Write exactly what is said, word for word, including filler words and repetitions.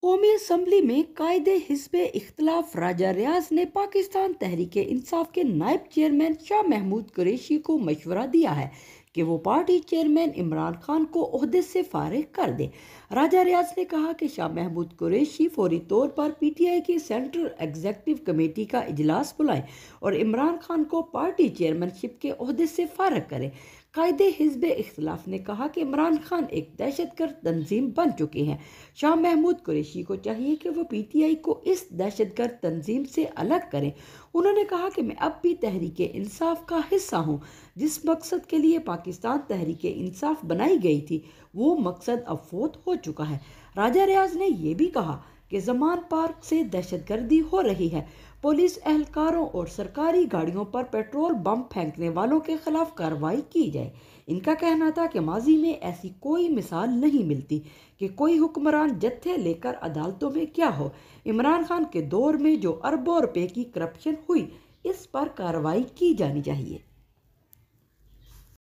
قومی اسمبلی میں قائد حزب اختلاف راجہ ریاض نے پاکستان تحریک انصاف کے نائب چیئرمین شاہ محمود قریشی کو مشورہ دیا ہے کہ وہ پارٹی چیئرمین عمران خان کو عہدے سے فارغ کر دے۔ راجہ ریاض نے کہا کہ شاہ محمود قریشی فوری طور پر پی ٹی آئی کی سینٹرل ایگزیکٹو کمیٹی کا اجلاس بلائیں اور عمران خان کو پارٹی چیئرمین شپ کے عہدے سے فارغ کریں۔ قائد حزب اختلاف نے کہا کہ عمران خان ایک دہشت گرد تنظیم بن چکے ہیں۔ شاہ محمود قریشی کو چاہیے کہ وہ پی ٹی آئی کو اس دہشت گرد تنظیم سے الگ کریں۔ انہوں نے کہا کہ میں اب بھی تحریک انصاف کا حصہ ہوں۔ جس مقصد کے لیے پاکستان تحریک انصاف بنائی گئی تھی وہ مقصد اب فوت ہو چکا ہے۔ راجہ ریاض نے یہ بھی کہا کہ زمان پارک سے دہشت گردی ہو رہی ہے، پولیس اہلکاروں اور سرکاری گاڑیوں پر پیٹرول بم پھینکنے والوں کے خلاف کارروائی کی جائے۔ ان کا کہنا تھا کہ ماضی میں ایسی کوئی مثال نہیں ملتی کہ کوئی حکمران جتھے لے کر عدالتوں میں کیا ہو۔ عمران خان کے دور میں جو اربوں روپے کی کرپشن ہوئی اس پر کارروائی کی جانی چاہیے۔